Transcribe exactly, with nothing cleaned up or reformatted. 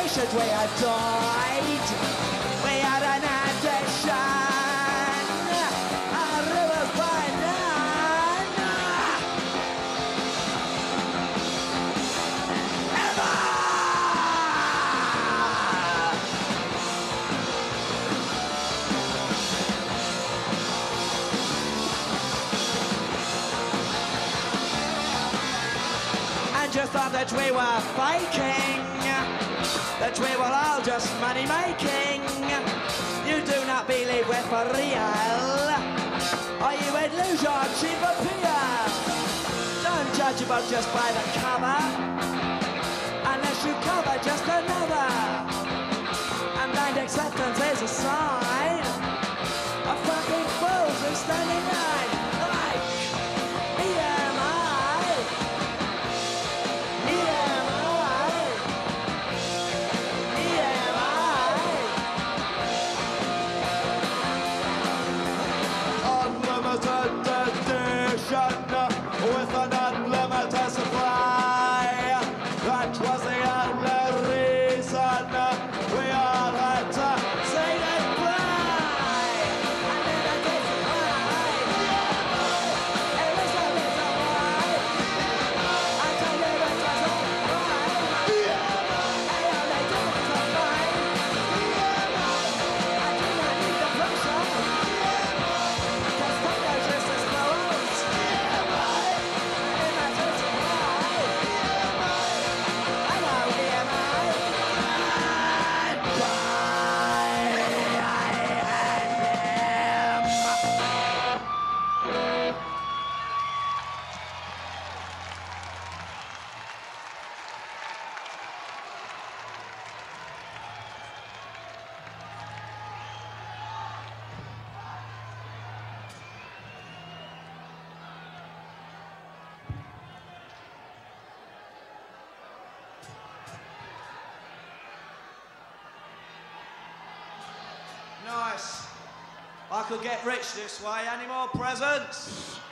nations we had died. We had an addiction, our rivers by none. Ever! And you thought that we were faking, that we were all just money making. You do not believe we're for real, or you would lose your cheap appeal. Don't judge a book just by the cover, unless you cover just another. And blind acceptance is a sign of fucking fools who stand in line. Like E M I, E M I, E M I. Unlimited edition with an unlimited supply. That was the only reason we all had to say goodbye. And then I gave you mine. It was a little while. I tell you it was all right. I only did it for mine. I do not need the pressure, 'cause Congo's just as close. And that's just right. I know E M I. Goodbye, I am. Nice. I could get rich this way. Any more presents?